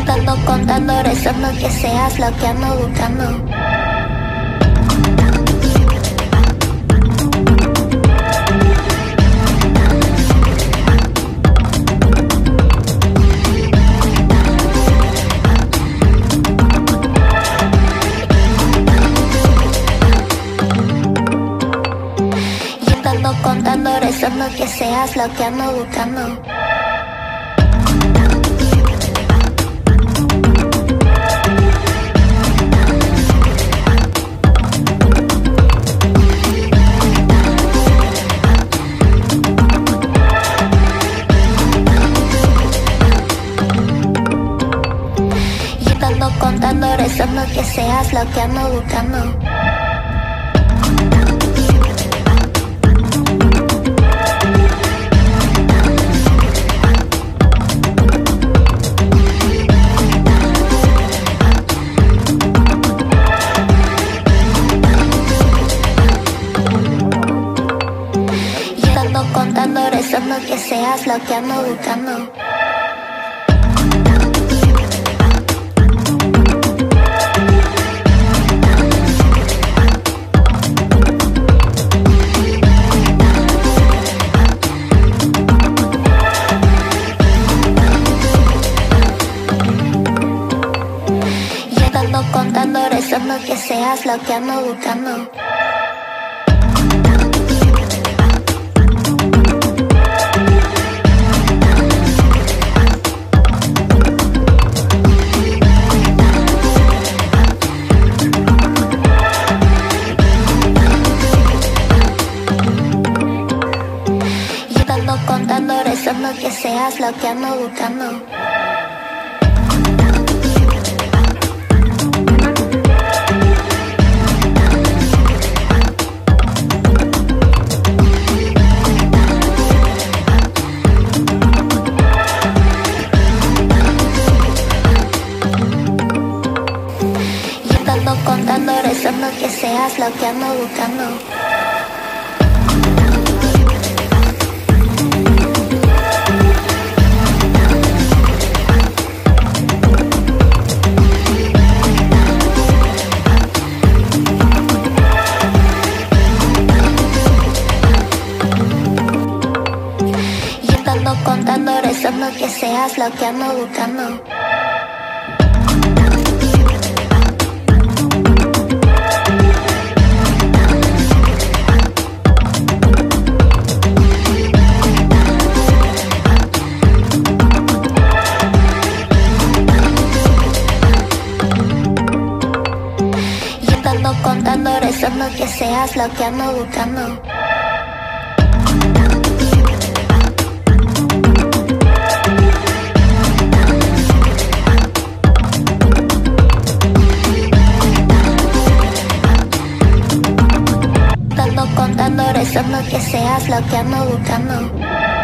Contando, contando, rezando que seas lo que ando buscando. Contando, rezando que seas lo que ando buscando. Y estando contando, rezando que seas lo que ando buscando. Contando, rezando que seas lo que ando buscando. Y estando contando, rezando que seas lo que ando buscando. Contando, rezando que seas lo que ando buscando. Y estando contando, rezando que seas lo que ando buscando. Contando, rezando que seas lo que ando buscando. Y estando contando, rezando que seas lo que ando buscando. Contando, rezando que seas lo que ando buscando.